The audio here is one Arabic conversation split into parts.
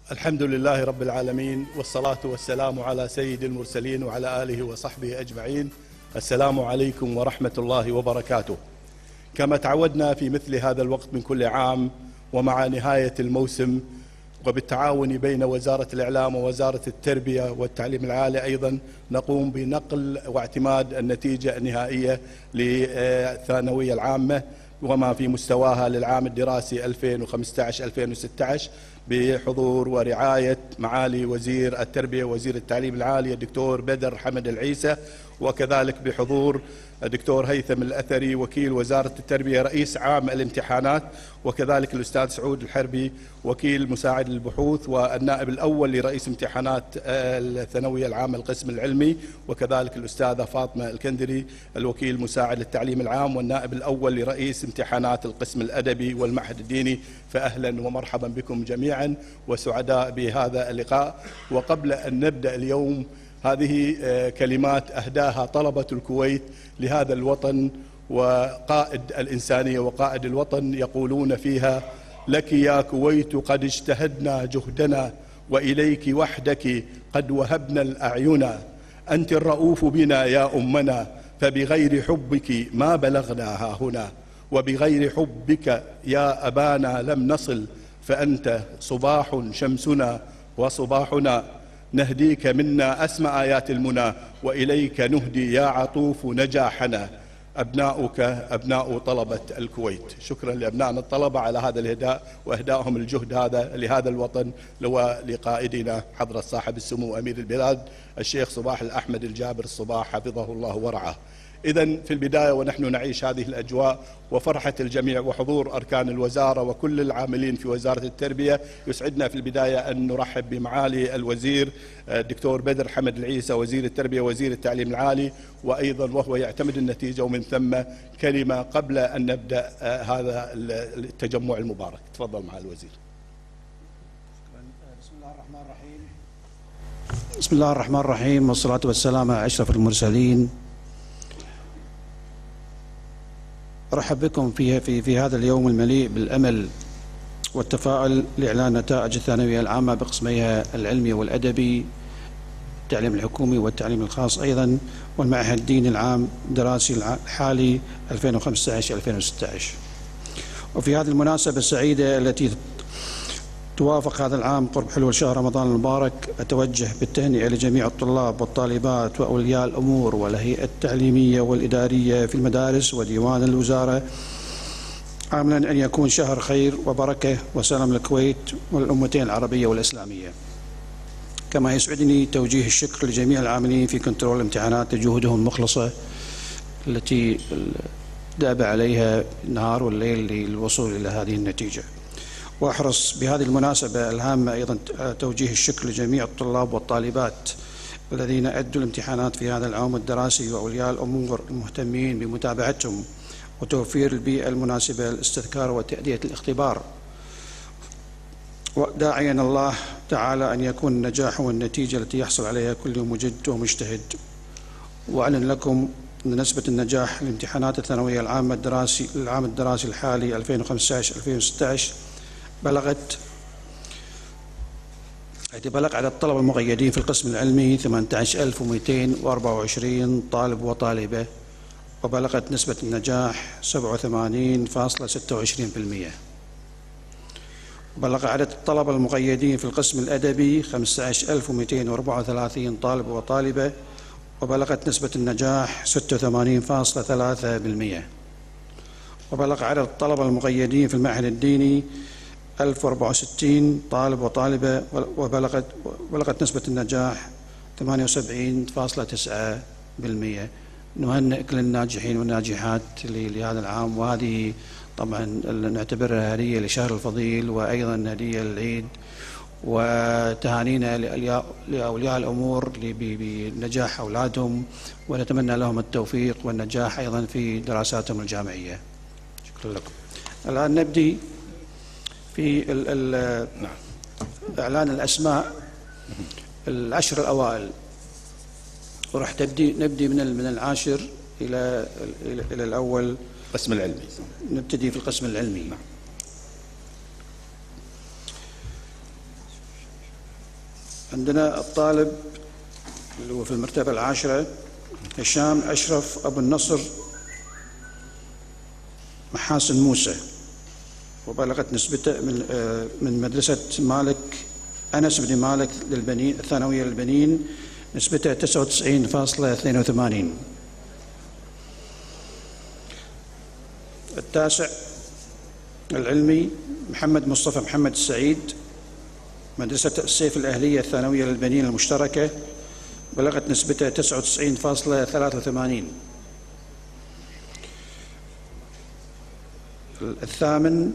الحمد لله رب العالمين، والصلاة والسلام على سيد المرسلين وعلى آله وصحبه أجمعين. السلام عليكم ورحمة الله وبركاته. كما تعودنا في مثل هذا الوقت من كل عام ومع نهاية الموسم، وبالتعاون بين وزارة الإعلام ووزارة التربية والتعليم العالي أيضا، نقوم بنقل واعتماد النتيجة النهائية للثانوية العامة وما في مستواها للعام الدراسي 2015-2016 بحضور ورعاية معالي وزير التربية ووزير التعليم العالي الدكتور بدر حمد العيسى، وكذلك بحضور الدكتور هيثم الأثري وكيل وزارة التربية رئيس عام الامتحانات، وكذلك الأستاذ سعود الحربي وكيل مساعد البحوث والنائب الأول لرئيس امتحانات الثانوية العامة القسم العلمي، وكذلك الأستاذة فاطمة الكندري الوكيل مساعد التعليم العام والنائب الأول لرئيس امتحانات القسم الأدبي والمعهد الديني. فأهلا ومرحبا بكم جميعا وسعداء بهذا اللقاء. وقبل أن نبدأ اليوم، هذه كلمات أهداها طلبة الكويت لهذا الوطن وقائد الإنسانية وقائد الوطن، يقولون فيها: لك يا كويت قد اجتهدنا جهدنا، وإليك وحدك قد وهبنا الأعينا، أنت الرؤوف بنا يا أمنا، فبغير حبك ما بلغنا ها هنا، وبغير حبك يا أبانا لم نصل، فأنت صباح شمسنا وصباحنا، نهديك منا أسمى آيات المنى، وإليك نهدي يا عطوف نجاحنا، أبناؤك أبناء طلبة الكويت. شكرا لأبنائنا الطلبة على هذا الإهداء وإهدائهم الجهد هذا لهذا الوطن، ولقائدنا حضرة صاحب السمو أمير البلاد الشيخ صباح الأحمد الجابر الصباح حفظه الله ورعاه. إذن في البداية ونحن نعيش هذه الأجواء وفرحة الجميع وحضور أركان الوزارة وكل العاملين في وزارة التربية، يسعدنا في البداية أن نرحب بمعالي الوزير الدكتور بدر حمد العيسى وزير التربية وزير التعليم العالي، وأيضا وهو يعتمد النتيجة، ومن ثم كلمة قبل أن نبدأ هذا التجمع المبارك. تفضل مع الوزير. بسم الله الرحمن الرحيم، والصلاة والسلام على أشرف المرسلين. أرحب بكم في هذا اليوم المليء بالأمل والتفاؤل لإعلان نتائج الثانوية العامة بقسميها العلمي والأدبي، التعليم الحكومي والتعليم الخاص أيضا، والمعهد الديني العام الدراسي الحالي 2015-2016. وفي هذه المناسبة السعيدة التي توافق هذا العام قرب حلول شهر رمضان المبارك، أتوجه بالتهنئة لجميع الطلاب والطالبات وأولياء الأمور والهيئة التعليمية والإدارية في المدارس وديوان الوزارة، عاملا أن يكون شهر خير وبركة وسلام للكويت والأمتين العربية والإسلامية. كما يسعدني توجيه الشكر لجميع العاملين في كنترول الامتحانات لجهودهم المخلصة التي دأب عليها النهار والليل للوصول إلى هذه النتيجة. وأحرص بهذه المناسبة الهامة أيضا توجيه الشكر لجميع الطلاب والطالبات الذين أدوا الامتحانات في هذا العام الدراسي وأولياء الأمور المهتمين بمتابعتهم وتوفير البيئة المناسبة للاستذكار وتأدية الاختبار، وداعيا الله تعالى أن يكون النجاح والنتيجة التي يحصل عليها كل مجد ومجتهد. وأعلن لكم أن نسبة النجاح لامتحانات الثانوية العامة العام الدراسي الحالي 2015-2016 بلغ عدد الطلبة المقيدين في القسم العلمي 18224 طالب وطالبة، وبلغت نسبة النجاح 87.26%. وبلغ عدد الطلبة المقيدين في القسم الأدبي 15234 طالب وطالبة، وبلغت نسبة النجاح 86.3%. وبلغ عدد الطلبة المقيدين في المعهد الديني 1064 طالب وطالبة، وبلغت نسبة النجاح 78.9%. نهنئ كل الناجحين والناجحات لهذا العام، وهذه طبعا نعتبرها هدية لشهر الفضيل وأيضا هدية للعيد، وتهانينا لأولياء الأمور بنجاح أولادهم، ونتمنى لهم التوفيق والنجاح أيضا في دراساتهم الجامعية. شكرا لكم. الآن نبدي في إعلان الأسماء العشر الأوائل، وراح نبدي من العاشر إلى الأول. القسم العلمي نبتدي في القسم العلمي. عندنا الطالب اللي هو في المرتبة العاشرة هشام أشرف أبو النصر محاسن موسى، وبلغت نسبته من مدرسة مالك أنس بن مالك للبنين الثانوية للبنين نسبته 99.82. التاسع العلمي محمد مصطفى محمد السعيد مدرسة السيف الأهلية الثانوية للبنين المشتركة، بلغت نسبته 99.83. الثامن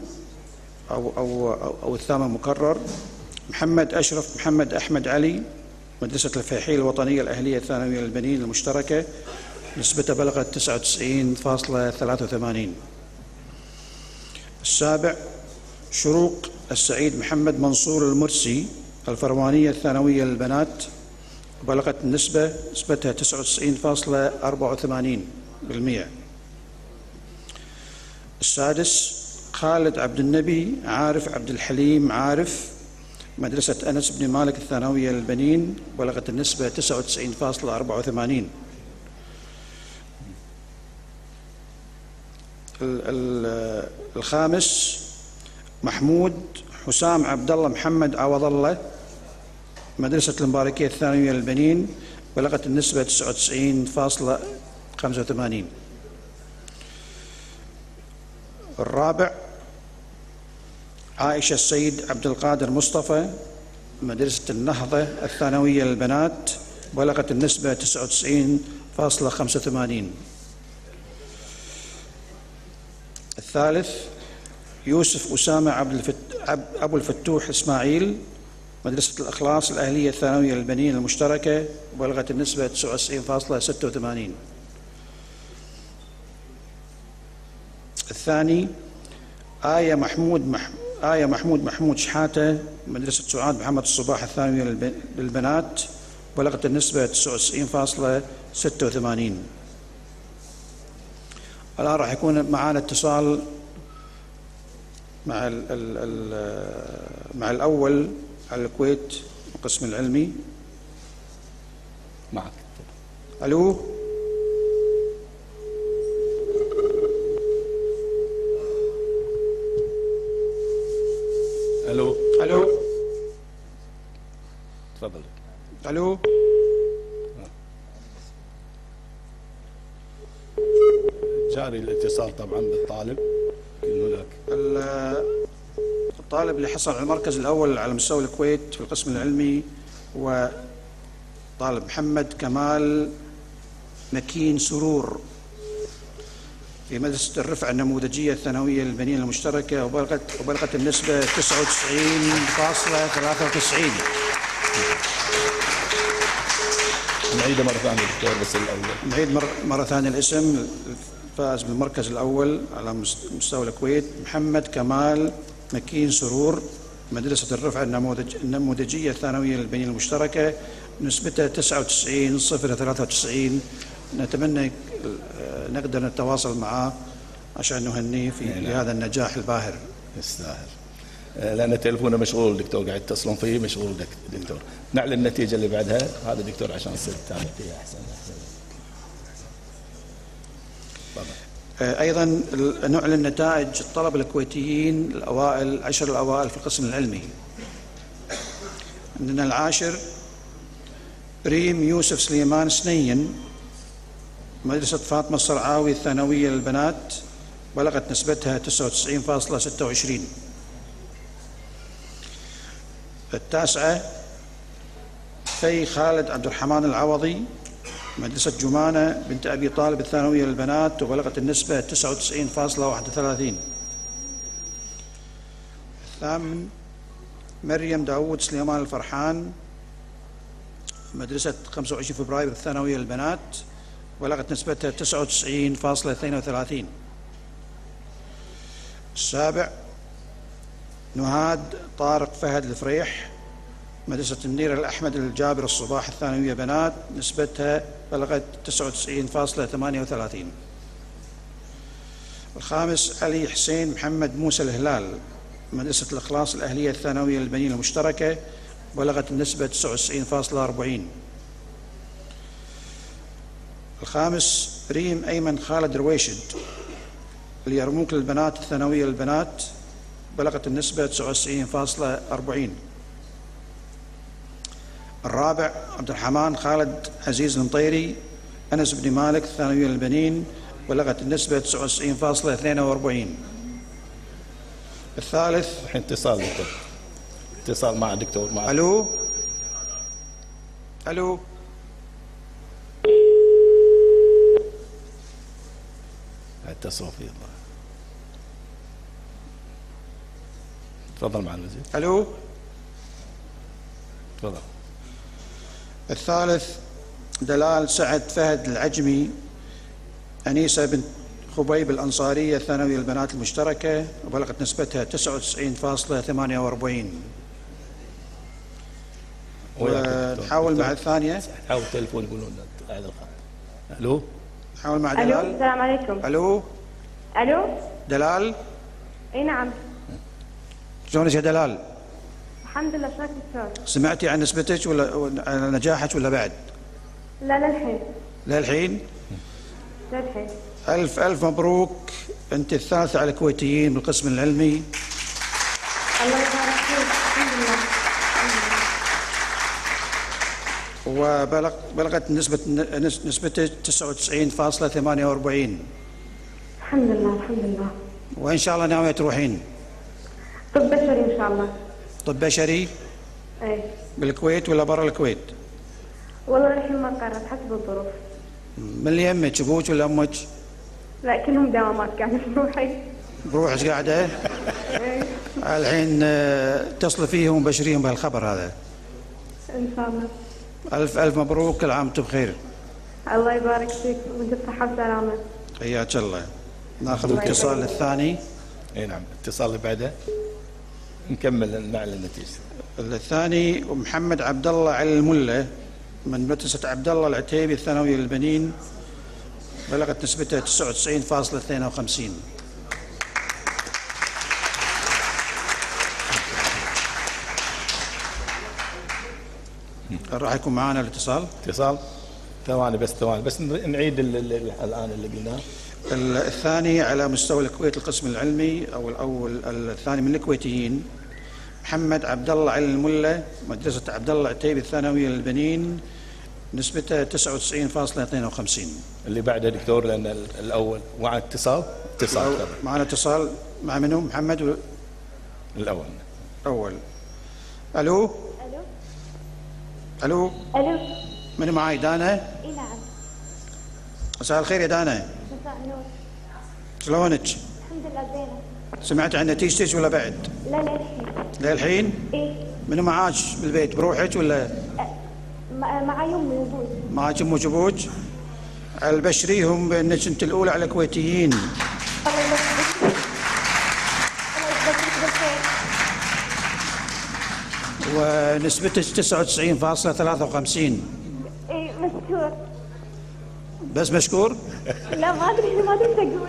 أو الثامن مكرر محمد أشرف محمد أحمد علي مدرسة الفيحيل الوطنية الأهلية الثانوية للبنين المشتركة، نسبته بلغت 99.83. السابع شروق السعيد محمد منصور المرسي الفروانية الثانوية للبنات، وبلغت نسبتها 99.84%. السادس خالد عبد النبي عارف عبد الحليم عارف مدرسة أنس بن مالك الثانوية للبنين، بلغت النسبة 99.84. الخامس محمود حسام عبد الله محمد عوض الله مدرسة المباركية الثانوية للبنين، بلغت النسبة 99.85. الرابع عائشة السيد عبد القادر مصطفى مدرسة النهضة الثانوية للبنات، بلغت النسبة 99.85. الثالث يوسف أسامة أبو الفتوح إسماعيل مدرسة الإخلاص الأهلية الثانوية للبنين المشتركة، بلغت النسبة 99.86. الثاني آية محمود شحاتة مدرسة سعاد محمد الصباح الثانوية للبنات، بلغت النسبة 99.86. الآن راح يكون معنا اتصال مع الأول على الكويت القسم العلمي. معك. ألو. ألو. ألو. تفضل. ألو. جاري الاتصال طبعا بالطالب هناك. الطالب اللي حصل على المركز الأول على مستوى الكويت في القسم العلمي هو طالب محمد كمال مكين سرور في مدرسة الرفع النموذجية الثانوية للبنين المشتركة، وبلغت النسبة 99.93. نعيده مرة ثانية دكتور بس الأول. نعيد مرة ثانية الاسم. فاز بالمركز الأول على مستوى الكويت محمد كمال مكين سرور مدرسة الرفع النموذجية الثانوية للبنين المشتركة، نسبته 99.93. نتمنى نقدر نتواصل معه عشان نهنيه في هذا النجاح الباهر. يستاهل. لأن تلفونه مشغول دكتور، قاعد يتصلون فيه مشغول دكتور. نعلن النتيجة اللي بعدها هذا دكتور عشان تصير تتابع فيها أحسن. أيضا نعلن نتائج الطلبة الكويتيين الأوائل 10 الأوائل في القسم العلمي. عندنا العاشر ريم يوسف سليمان سنين مدرسة فاطمة الصرعاوي الثانوية للبنات، بلغت نسبتها 99.26. التاسعة في خالد عبد الرحمن العوضي مدرسة جمانة بنت أبي طالب الثانوية للبنات، وبلغت النسبة 99.31. الثامن مريم داود سليمان الفرحان مدرسة 25 فبراير الثانوية للبنات، بلغت نسبتها 99.32. السابع نهاد طارق فهد الفريح مدرسة النير الأحمد الجابر الصباح الثانوية بنات، نسبتها بلغت 99.38. الخامس علي حسين محمد موسى الهلال مدرسة الإخلاص الأهلية الثانوية للبنين المشتركة، بلغت النسبة 99.40. الخامس ريم أيمن خالد رويشد اليرموك للبنات الثانوية للبنات، بلغت النسبة 99.40. الرابع عبد الرحمن خالد عزيز المطيري أنس بن مالك الثانوية للبنين، بلغت النسبة 99.42. الثالث الحين اتصال دكتور، اتصال مع الدكتور. مع ألو ألو اتصلوا فيه الله. تفضل مع الوزير. ألو. تفضل. الثالث دلال سعد فهد العجمي أنيسة بنت خبيب الأنصارية الثانوية للبنات المشتركة، وبلغت نسبتها 99.48. ونحاول مع الثانية. حاول تليفون يقولون قاعد الخط. ألو. نحاول مع دلال. ألو السلام عليكم. ألو. ألو. دلال. اي نعم. شلونك يا دلال؟ الحمد لله. شلونك دكتور؟ سمعتي عن نسبتك ولا عن نجاحك ولا بعد؟ لا للحين. للحين؟ للحين. ألف ألف مبروك، أنت الثالثة على الكويتيين بالقسم العلمي. الله يبارك فيك. الحمد لله. وبلغت نسبتك 99.48. الحمد لله الحمد لله. وإن شاء الله ناوية تروحين؟ طب بشري إن شاء الله. طب بشري؟ إيه. بالكويت ولا برا الكويت؟ والله الحين ما قررت حسب الظروف. من اللي يمك، أبوك ولا أمك؟ لا كلهم دوامات قاعدة بروحي. بروحك قاعدة؟ إيه. الحين اتصلي فيهم وبشريهم بهالخبر هذا. إن شاء الله. ألف ألف مبروك، كل عام وأنتم بخير. الله يبارك فيك وأنت بصحة وسلامة. حياك الله. ناخذ الاتصال الثاني. اي نعم، الاتصال اللي بعده نكمل نعلن النتيجة. الثاني محمد عبد الله علي المله من مدرسة عبد الله العتيبي الثانوية للبنين، بلغت نسبتها 99.52. راح يكون معنا الاتصال. اتصال ثواني بس نعيد الآن اللي قلناه. الثاني على مستوى الكويت القسم العلمي أو الثاني من الكويتيين محمد عبد الله علي المله مدرسة عبد الله العتيبي الثانوية للبنين، نسبته 99.52. اللي بعده دكتور لأن الأول مع اتصال معنا اتصال مع منو؟ محمد الأول. أول. ألو. ألو. ألو. ألو. منو معاي؟ دانا؟ إي نعم. مساء الخير يا دانا. مساء النور. شلونك؟ الحمد لله زينة. سمعت عن نتيجتك ولا بعد؟ لا للحين. للحين؟ إيه. منو معاك بالبيت؟ بروحك ولا؟ معي أمي وأبوي. معاك أمك وأبوك؟ البشريهم بأنك أنت الأولى على الكويتيين. الله يبارك فيك. الله يبارك فيك بالخير. ونسبتك 99.53. إيه مشكور. بس مشكور؟ لا ما ادري ايش اقول.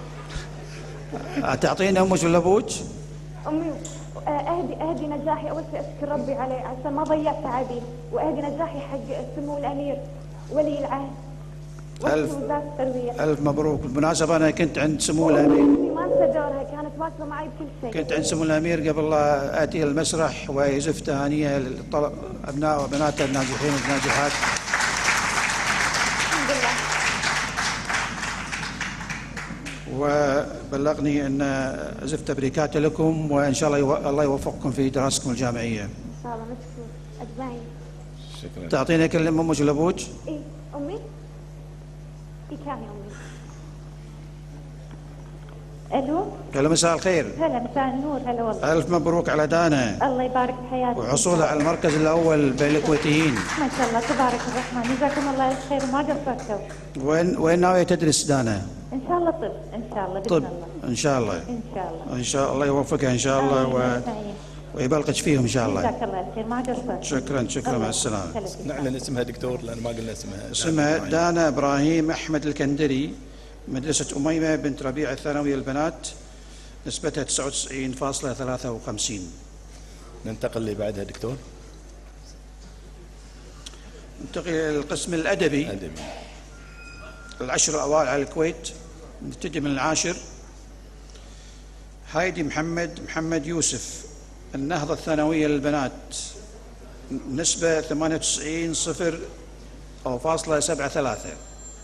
تعطينا امك ولا ابوك؟ امي اهدي نجاحي اول شيء اشكر ربي عليه عشان ما ضيعت تعبي، واهدي نجاحي حق سمو الامير ولي العهد وزارة التربية. الف مبروك. بالمناسبة انا كنت عند سمو الامير. ما انسى دورها، كانت واقفة معي بكل شيء. كنت عند سمو الامير قبل لا اتي المسرح ويزف تهانيه لابناء وبناته الناجحين والناجحات. الحمد لله. وبلغني ان ازف تبريكاته لكم، وان شاء الله الله يوفقكم في دراستكم الجامعيه. ان شاء الله مشكور اجمعين. شكرا. تعطينا كلمه امك ولا ابوك؟ اي امي؟ اي كان يا امي. الو. قال مساء الخير. هلا مساء النور. هلا والله. الف مبروك على دانا. الله يبارك بحياتك. وحصولها على المركز الاول بين الكويتيين. ما شاء الله تبارك الرحمن، جزاكم الله الخير وما قصرتوا. وين ناويه تدرس دانا؟ ان شاء الله طب، ان شاء الله باذن طب الله. ان شاء الله. ان شاء الله. ان شاء الله يوفقها ان شاء الله ويبلغك فيهم ان شاء الله. جزاك الله الخير ما قصرت. شكرا مع السلامه. نعلن اسمها دكتور لان ما قلنا اسمها. اسمها دانا ابراهيم احمد الكندري، مدرسه اميمه بنت ربيع الثانويه للبنات، نسبتها 99.53. ننتقل اللي بعدها دكتور. ننتقل إلى القسم الأدبي. العشر الأوائل على الكويت. نبتدي من العاشر. هايدي محمد يوسف، النهضة الثانوية للبنات، نسبة 98.73.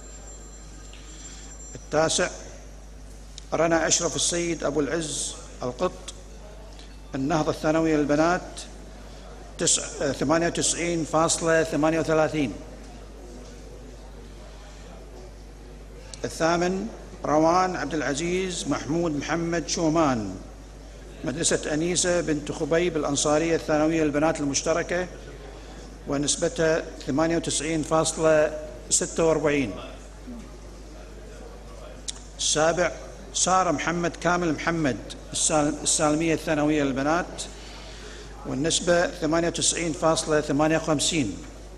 التاسع رنا أشرف السيد أبو العز القط، النهضة الثانوية للبنات، 98.38. الثامن روان عبد العزيز محمد شومان، مدرسة أنيسة بنت خبيب الأنصارية الثانوية للبنات المشتركة، ونسبتها 98.46. السابع سارة كامل محمد، السالمية الثانوية للبنات، والنسبة 98.58.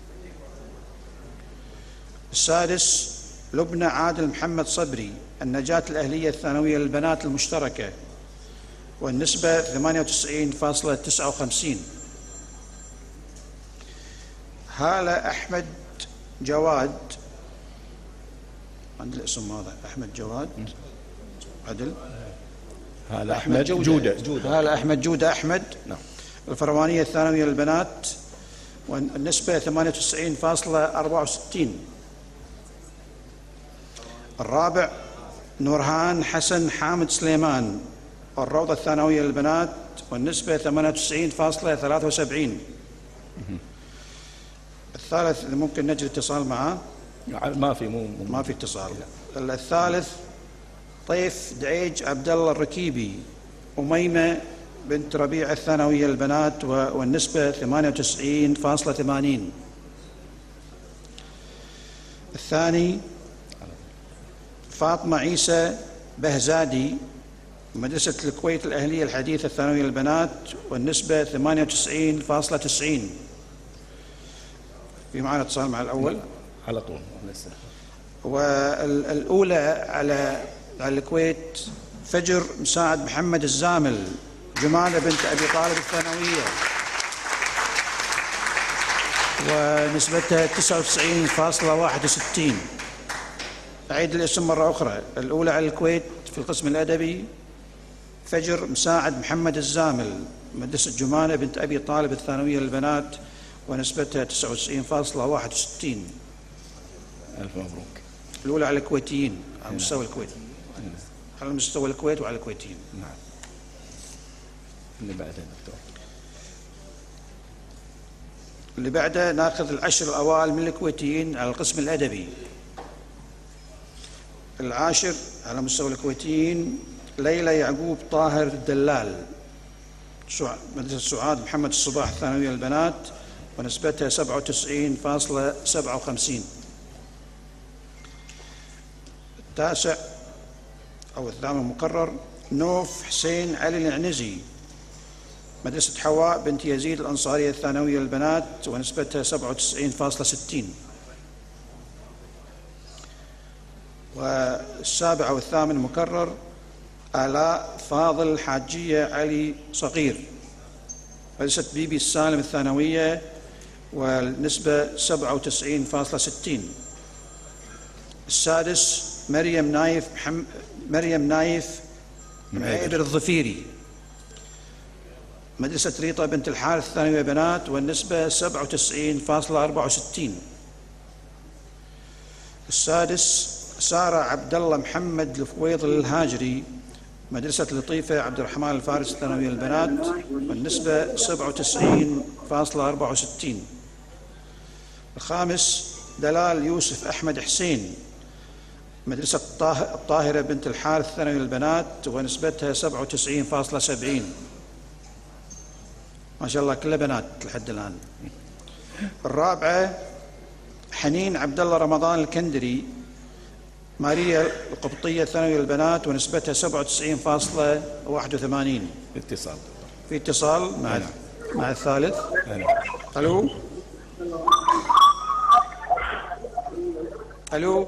السادس لبنى عادل محمد صبري، النجاة الأهلية الثانوية للبنات المشتركة، والنسبة 98.59. هالة أحمد جواد، عند الاسم هذا أحمد جواد عدل، هالة أحمد جودة. هالة أحمد جودة أحمد، نعم. الفروانية الثانوية للبنات، والنسبة 98.64. الرابع نورهان حسن حامد سليمان، الروضة الثانوية للبنات، والنسبة 98.73. الثالث اللي ممكن نجري اتصال معه، ما في اتصال. الثالث طيف دعيج عبد الله الركيبي، أميمة بنت ربيع الثانوية للبنات، والنسبة 98.80. الثاني فاطمة عيسى بهزادي، مدرسة الكويت الأهلية الحديثة الثانوية للبنات، والنسبة 98.90. في معنا اتصال مع الأول على طول. والأولى على الكويت فجر مساعد محمد الزامل، جمالة بنت أبي طالب الثانوية، ونسبتها 99.61. أعيد الاسم مرة أخرى. الأولى على الكويت في القسم الأدبي فجر مساعد محمد الزامل، مدرسة جمالة بنت أبي طالب الثانوية للبنات، ونسبتها 99.61. ألف مبروك. الأولى على الكويتيين على مستوى الكويت، على مستوى الكويت وعلى الكويتيين. نعم. اللي بعده دكتور. اللي بعده ناخذ العشر الأوائل من الكويتيين على القسم الأدبي. العاشر على مستوى الكويتيين ليلى يعقوب طاهر الدلال، مدرسة سعاد محمد الصباح الثانوية للبنات، ونسبتها 97.57. التاسع أو الثامن مقرر نوف حسين علي العنزي، مدرسة حواء بنت يزيد الأنصارية الثانوية للبنات، ونسبتها 97.60. والسابع أو الثامن مكرر آلاء فاضل حاجية علي صغير، مدرسة بيبي السالم الثانوية، والنسبة 97.60. السادس مريم نايف معيبر الظفيري، مدرسة ريطة بنت الحارث الثانوية بنات، والنسبة 97.64. السادس سارة عبد الله محمد الفويض الهاجري، مدرسة لطيفة عبد الرحمن الفارس الثانوية للبنات، والنسبة 97.64. الخامس دلال يوسف أحمد حسين، مدرسة الطاهرة بنت الحارث الثانوية للبنات، ونسبتها 97.70. ما شاء الله كلها بنات لحد الآن. الرابعة حنين عبد الله رمضان الكندري، ماريا القبطية الثانوية للبنات، ونسبتها 97.81. اتصال. في اتصال مع الثالث. الو الو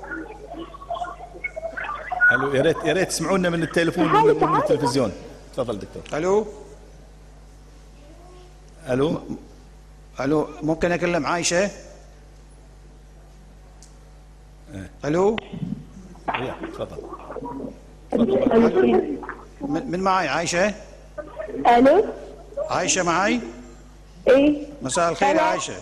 الو، يا ريت تسمعونا من التليفون من التلفزيون. تفضل دكتور. الو، ممكن اكلم عايشة؟ الو تفضل. من معي؟ عايشه؟ الو عايشه معي؟ ايه مساء الخير يا عايشه.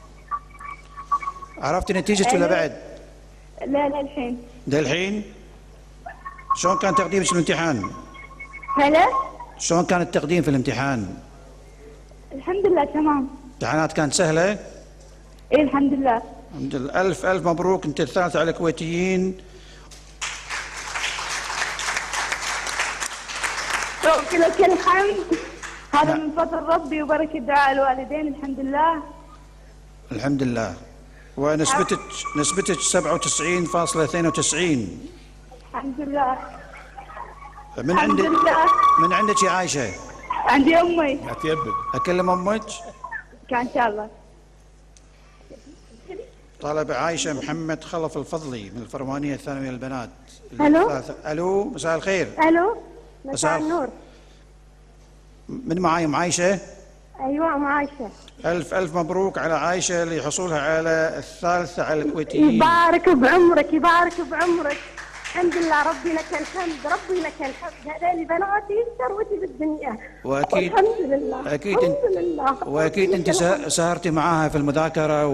عرفتي نتيجة ولا بعد؟ لا الحين. ده الحين؟ شلون كان تقديمك في الامتحان؟ هلا شلون كان التقديم في الامتحان؟ الحمد لله تمام. الامتحانات كانت سهلة؟ ايه الحمد لله. الحمد لله. ألف ألف مبروك، أنت الثالثة على الكويتيين. لك الحمد، هذا من فضل ربي وبركة دعاء الوالدين. الحمد لله. الحمد لله. ونسبتك 97.92. الحمد لله. من عندك؟ من عندك يا عايشة؟ عندي امي. اكلم امك؟ ان شاء الله. طالب عايشة محمد خلف الفضلي من الفرمانية الثانوية للبنات. الو الو مساء الخير. الو مساء النور. من معاي ام عايشة؟ ايوه ام عايشة. ألف ألف مبروك على عايشة لحصولها على الثالثة على الكويتيين. يبارك بعمرك يبارك بعمرك. الحمد لله ربي لك الحمد ربي لك الحمد. هذول بناتي ثروتي بالدنيا. واكيد الحمد لله. اكيد الحمد لله. واكيد انت سهرتي معاها في المذاكرة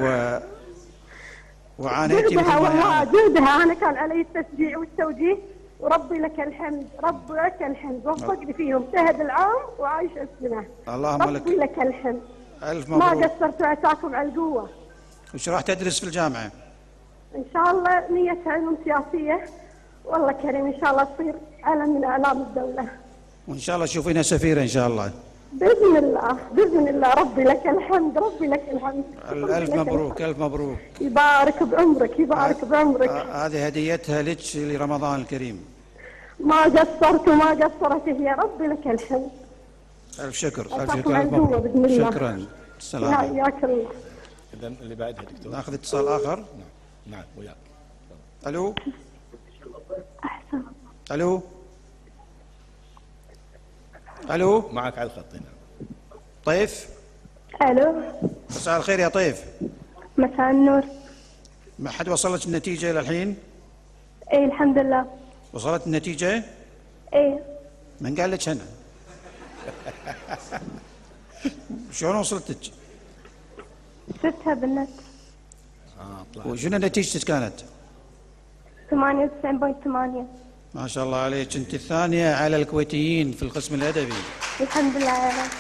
وعانيتي مثل جهدها ما والله يعني. جهدها. انا كان علي التشجيع والتوجيه وربي لك الحمد ربي لك الحمد. وفقني فيهم شهد العام وعايش السنة. اللهم ربي لك الحمد. ألف ما مبروك. قصرت واتاكم على القوة. وش راح تدرس في الجامعة؟ ان شاء الله نية علوم سياسية. والله كريم ان شاء الله تصير علم من اعلام الدولة. وان شاء الله تشوفينها سفيرة ان شاء الله. باذن الله باذن الله. ربي لك الحمد ربي لك الحمد. ألف مبروك ألف مبروك. يبارك بعمرك يبارك بعمرك. هذه هديتها لك لرمضان الكريم. ما قصرت وما قصرت هي. ربي لك الحمد. ألف شكر ألف أعطاكم شكر ألف القوة بإذن الله. مبروك. شكرا. السلام. حياك الله. إذا اللي بعدها دكتور. ناخذ اتصال آخر. نعم وياك. ألو. أحسن. ألو. ألو. معك على الخط هنا. طيف. الو مساء الخير يا طيف. مساء النور. ما حد وصل لك النتيجة إلى الحين؟ ايه الحمد لله. وصلت النتيجة؟ ايه من قال لك هنا؟ شلون وصلتك؟ شفتها بالنت. وشنو نتيجتك كانت؟ 98.8. ما شاء الله عليك، انت الثانية على الكويتيين في القسم الأدبي. الحمد لله يا رب.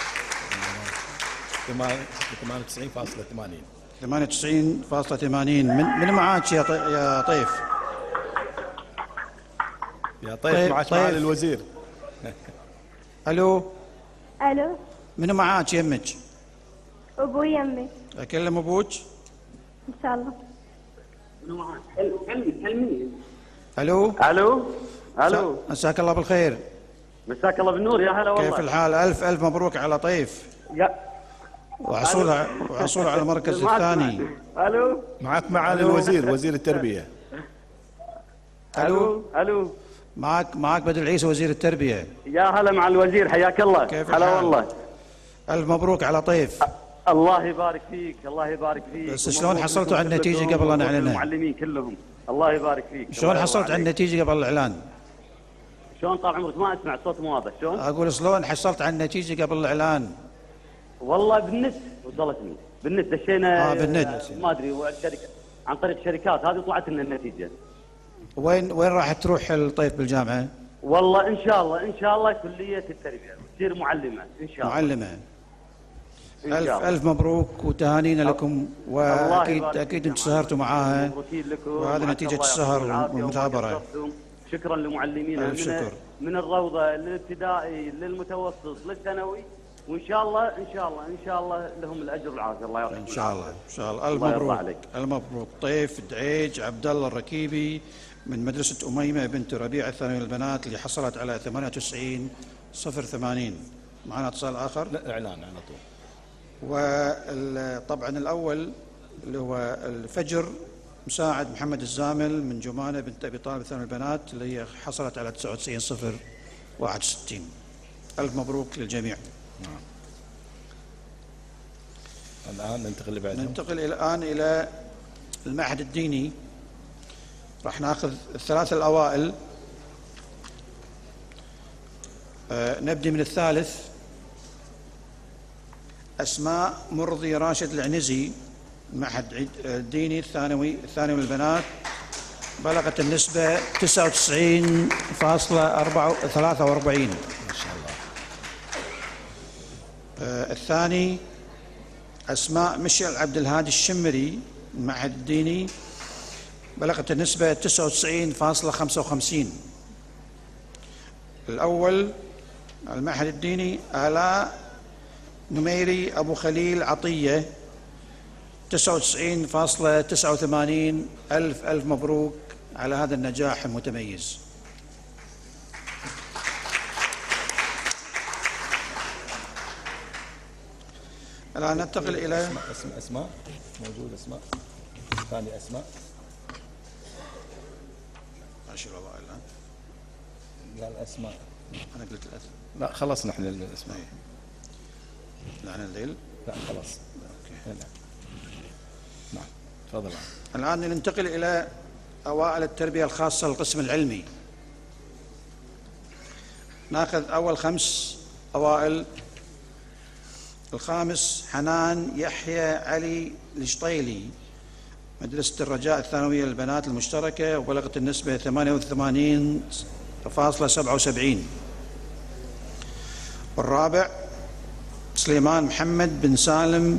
98.80. 98.80. من معاك يا طيف؟ يا طيف معك معالي الوزير. الو. الو من معاك يمك؟ ابوي يمي. اكلم ابوك؟ ان شاء الله. الو. الو الو مساك الله بالخير. مساك الله بالنور. يا هلا والله. كيف الحال؟ ألف ألف مبروك على طيف. وحصولها على المركز الثاني. الو. معك معالي الوزير وزير التربية. الو. معك بدر عيسى وزير التربية. يا هلا مع الوزير حياك الله. كيف هلا الحال؟ والله. ألف مبروك على طيف. الله يبارك فيك الله يبارك فيك. بس شلون حصلتوا على النتيجة قبل أن نعلنها؟ المعلمين كلهم الله يبارك فيك. شلون حصلت على النتيجة قبل الإعلان؟ شلون طال عمرك ما اسمع صوت مو واضح. شلون؟ أقول شلون حصلت على النتيجة قبل الإعلان؟ والله بالنت وصلتني. بالنت دشينا. بالنت. ما ادري عن طريق شركات هذه طلعت لنا النتيجة. وين راح تروح الطيف بالجامعة؟ والله ان شاء الله كلية التربية تصير معلمة ان شاء الله. معلمة. ألف مبروك وتهانينا لكم، واكيد انتم سهرتوا معاها وهذا نتيجة السهر والمثابرة. شكرا لمعلمينا من الروضة للابتدائي للمتوسط للثانوي، وان شاء الله لهم الاجر والعافية. الله يرحمهم. ان شاء الله. الف مبروك. الف مبروك. طيف دعيج عبد الله الركيبي من مدرسة أميمة بنت ربيع الثانوية للبنات اللي حصلت على 98.080. معنا اتصال آخر؟ لا إعلان على طول. وطبعا الأول اللي هو الفجر مساعد محمد الزامل من جمانة بنت أبي طالب الثانوية للبنات اللي هي حصلت على 99.061. ألف مبروك للجميع. الآن ننتقل الآن إلى المعهد الديني راح ناخذ الثلاثة الأوائل. نبدي من الثالث. أسماء مرضي راشد العنزي، معهد الديني الثانوي للبنات، بلغت النسبة 99.43. ما شاء الله. الثاني أسماء مشعل عبد الهادي الشمري، المعهد الديني، بلغت النسبة 99.55. الأول المعهد الديني آلاء نميري أبو خليل عطية 99.89. ألف مبروك على هذا النجاح المتميز. الآن ننتقل إلى أسماء موجود. أسماء ثاني أسماء ماشي الأوائل الآن. لا الأسماء أنا قلت الأسماء. لا خلصنا احنا الأسماء. لا أنا الليل. لا خلاص. اوكي. نعم تفضل. الآن ننتقل إلى أوائل التربية الخاصة للقسم العلمي. ناخذ أول 5 أوائل. الخامس حنان يحيى علي الشطيلي، مدرسة الرجاء الثانوية للبنات المشتركة، وبلغت النسبة 88.77. والرابع سليمان محمد بن سالم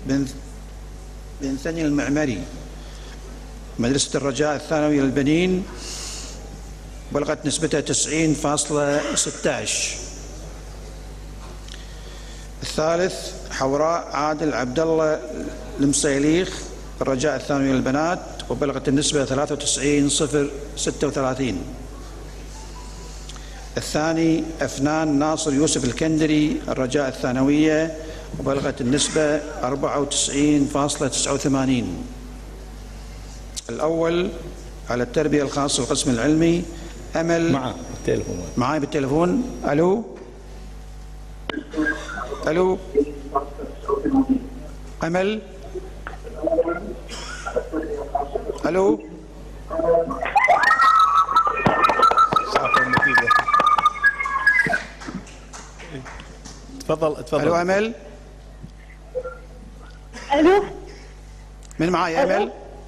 بن ثني المعمري، مدرسة الرجاء الثانوية للبنين، بلغت نسبتها 90.16. الثالث حوراء عادل عبد الله المصيليخ، الرجاء الثانوي للبنات، وبلغت النسبة 93.36. الثاني أفنان ناصر يوسف الكندري، الرجاء الثانوية، وبلغت النسبة 94.89. الأول على التربية الخاصة القسم العلمي أمل. معاي بالتليفون. ألو أمل. ألو صافي النتيجة. تفضل. ألو أمل. الو من معاي أمل؟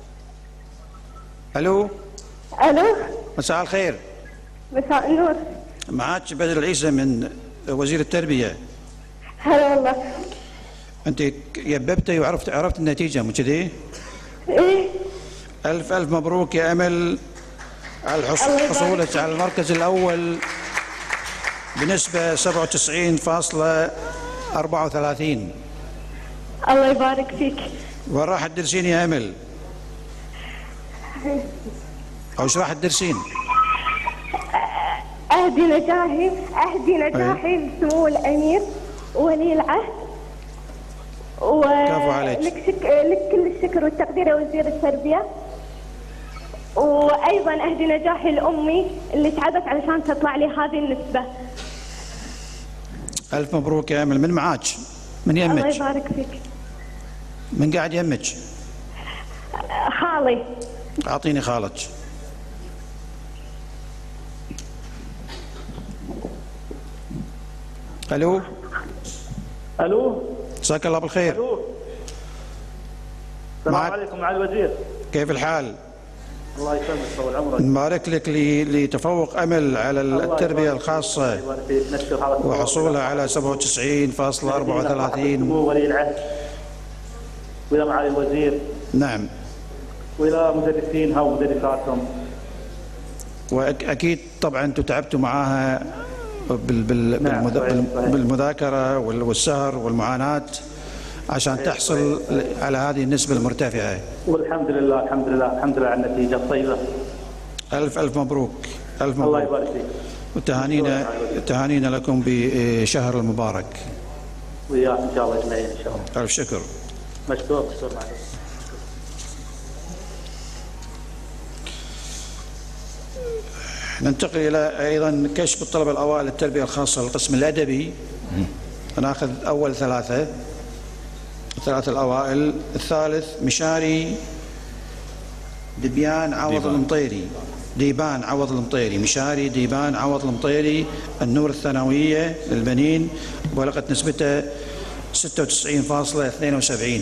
ألو مساء الخير. مساء النور. معاك بدر العيسى من وزير التربية. هلا والله. أنت يببتي وعرفت النتيجة مو كذي؟ ايه. ألف مبروك يا أمل على حصولك على المركز الأول بنسبة 97.34. الله يبارك فيك. وين راح تدرسين يا أمل؟ أو ايش راح تدرسين؟ أهدي نجاحي لسمو الأمير ولي العهد، كفو عليك. لك كل الشكر والتقدير يا وزير التربية. وأيضا أهدي نجاحي لأمي اللي تعبت علشان تطلع لي هذه النسبة. ألف مبروك يا أمل. من معاك؟ من يمك؟ الله يبارك فيك. من قاعد يمك؟ خالي. أعطيني خالك. ألو مساك الله بالخير. السلام عليكم مع الوزير. كيف الحال؟ الله يسلمك طول عمرك. نبارك لك لتفوق أمل على التربية الخاصة وحصولها على 97.34. ولي العهد وإلى معالي الوزير. نعم. وإلى مدرسينها ومدرساتهم. وأكيد طبعا أنتم تعبتوا معاها بالمذاكرة والسهر والمعاناة عشان تحصل على هذه النسبة المرتفعة. والحمد لله على النتيجة الطيبة. ألف مبروك. الله يبارك فيك. وتهانينا لكم بشهر المبارك. وياك إن شاء الله أجمعين إن شاء الله. ألف شكر. مشكور معلش. ننتقل إلى أيضا كشف الطلبة الأوائل التربية الخاصة للقسم الأدبي. ناخذ أول 3 الأوائل. الثالث مشاري ديبان عوض المطيري، ديبان عوض المطيري، مشاري ديبان عوض المطيري، النور الثانوية للبنين، بلغت نسبته 96.72.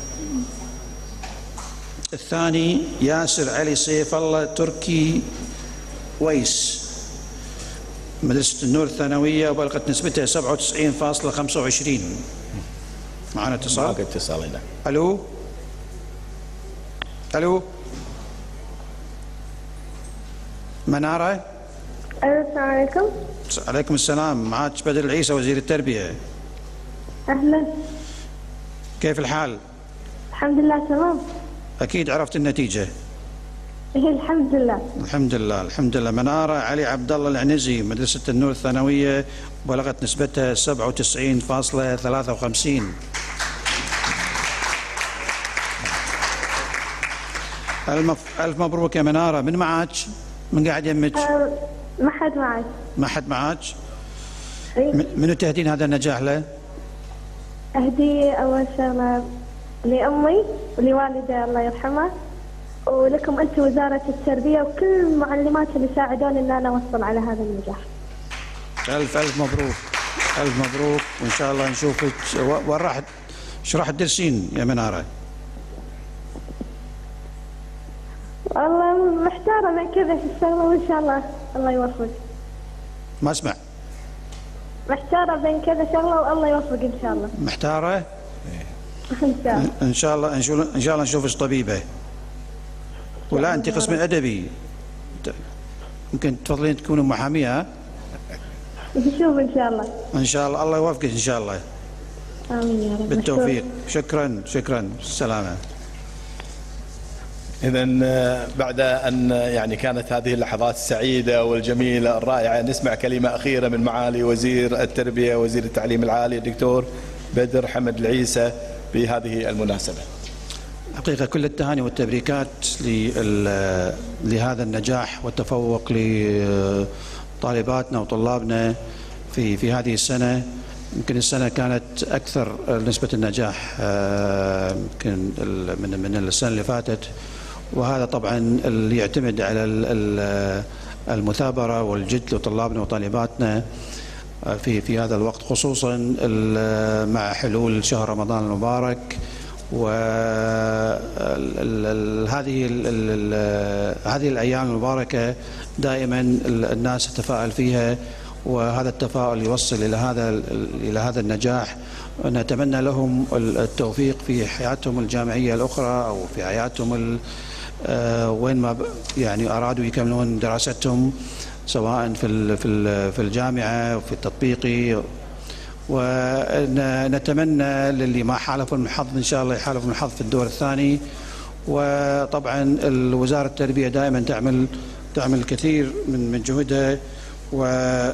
الثاني ياسر علي سيف الله تركي ويس، مدرسة النور الثانوية، وبلغت نسبته 97.25. معنا اتصال؟ معك اتصال هنا. الو الو منارة. السلام عليكم. عليكم السلام. معك بدر العيسى وزير التربية. اهلا. كيف الحال؟ الحمد لله تمام. اكيد عرفت النتيجة. إيه الحمد لله. الحمد لله الحمد لله. منارة علي عبد الله العنزي، مدرسة النور الثانوية، بلغت نسبتها 97.53. ألف مبروك يا منارة. من معك؟ من قاعد يمك؟ ما حد معي. ما حد معك؟ إيه؟ منو تهدين هذا النجاح له؟ أهدي أول شغلة لأمي ولوالدي الله يرحمه، ولكم أنتم وزارة التربية وكل المعلمات اللي ساعدوني إن أنا أوصل على هذا النجاح. ألف مبروك. ألف مبروك، وإن شاء الله نشوفك. وين راح شو راح تدرسين يا منارة؟ والله محتارة بين كذا في الشغلة، وإن شاء الله الله يوفق. ما اسمع. محتارة بين كذا شغلة والله يوفق إن شاء الله. محتارة؟ إن شاء الله. إن شاء الله إن شاء الله نشوفك طبيبة. ولا أنت قسم أدبي، ممكن تفضلين تكونوا محامية. ها؟ نشوف إن شاء الله. إن شاء الله الله يوفقك إن شاء الله. آمين يا رب. بالتوفيق. شكرا شكرا. السلامة. إذا بعد أن يعني كانت هذه اللحظات السعيدة والجميلة الرائعة، نسمع كلمة أخيرة من معالي وزير التربية وزير التعليم العالي الدكتور بدر حمد العيسى بهذه المناسبة. حقيقة كل التهاني والتبريكات لهذا النجاح والتفوق لطالباتنا وطلابنا في هذه السنة. يمكن السنة كانت أكثر نسبة النجاح يمكن من السنة اللي فاتت، وهذا طبعا اللي يعتمد على المثابرة والجد لطلابنا وطالباتنا في هذا الوقت، خصوصا مع حلول شهر رمضان المبارك. وهذه الأيام المباركة دائما الناس تتفاعل فيها، وهذا التفاؤل يوصل إلى هذا النجاح. نتمنى لهم التوفيق في حياتهم الجامعية الأخرى أو في حياتهم وين ما يعني أرادوا يكملون دراستهم، سواء في الجامعة وفي التطبيقي. ونتمنى للي ما حالفوا الحظ إن شاء الله يحالفوا الحظ في الدور الثاني. وطبعا وزارة التربية دائما تعمل الكثير من جهدها و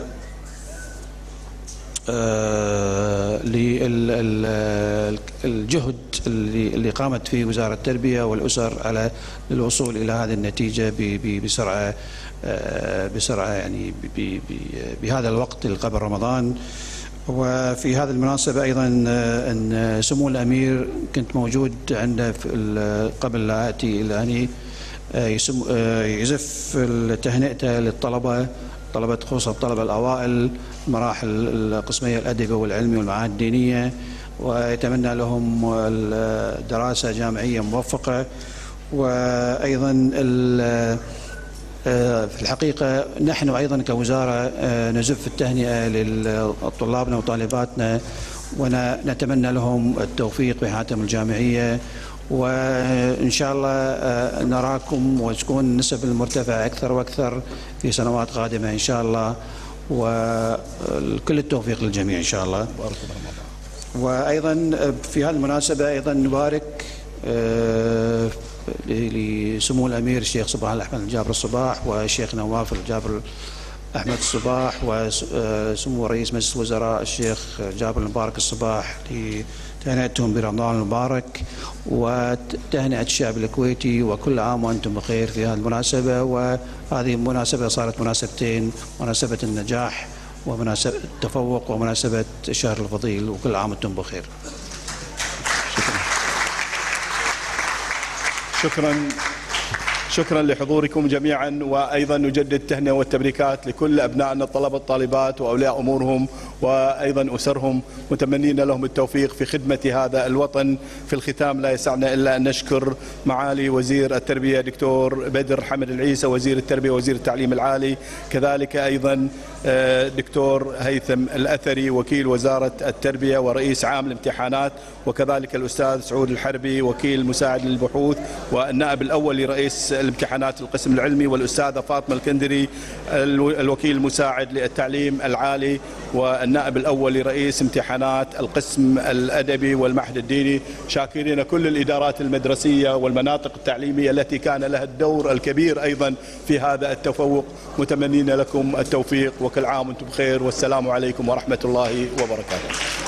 للجهد اللي قامت فيه وزارة التربية والأسر على الوصول إلى هذه النتيجة بسرعة يعني بهذا الوقت اللي قبل رمضان. وفي هذه المناسبة أيضا أن سمو الأمير كنت موجود عنده قبل لا آتي إلى هنا، يزف تهنئته للطلبة خصوصا الطلبة الأوائل مراحل القسمية الأدبي والعلمي والمعاهد الدينية، ويتمنى لهم دراسة جامعية موفقة. وأيضا في الحقيقة نحن أيضا كوزارة نزف التهنئة لطلابنا وطالباتنا، ونتمنى لهم التوفيق في حياتهم الجامعية، وإن شاء الله نراكم وتكون النسب المرتفعة أكثر وأكثر في سنوات قادمة إن شاء الله، وكل التوفيق للجميع إن شاء الله. وأيضا في هذه المناسبة أيضا نبارك لسمو الأمير الشيخ صباح الأحمد الجابر الصباح والشيخ نواف الجابر أحمد الصباح، وسمو رئيس مجلس الوزراء الشيخ جابر المبارك الصباح لتهنئتهم برمضان المبارك وتهنئة الشعب الكويتي، وكل عام وأنتم بخير في هذه المناسبة. وهذه المناسبة صارت مناسبتين، مناسبة النجاح ومناسبة التفوق ومناسبة الشهر الفضيل، وكل عام وأنتم بخير. شكرا شكرا لحضوركم جميعا، وأيضا نجدد التهنئة والتبريكات لكل أبنائنا الطلبة والطالبات وأولياء أمورهم وأيضا أسرهم، متمنين لهم التوفيق في خدمة هذا الوطن. في الختام لا يسعنا إلا أن نشكر معالي وزير التربية دكتور بدر حمد العيسى وزير التربية وزير التعليم العالي، كذلك أيضا دكتور هيثم الأثري وكيل وزارة التربية ورئيس عام الامتحانات، وكذلك الأستاذ سعود الحربي وكيل مساعد للبحوث والنائب الأول لرئيس الامتحانات القسم العلمي، والأستاذة فاطمة الكندري الوكيل المساعد للتعليم العالي والنائب الأول لرئيس امتحانات القسم الأدبي والمعهد الديني. شاكرين كل الإدارات المدرسية والمناطق التعليمية التي كان لها الدور الكبير أيضا في هذا التفوق، متمنين لكم التوفيق وكل عام وانتم بخير، والسلام عليكم ورحمة الله وبركاته.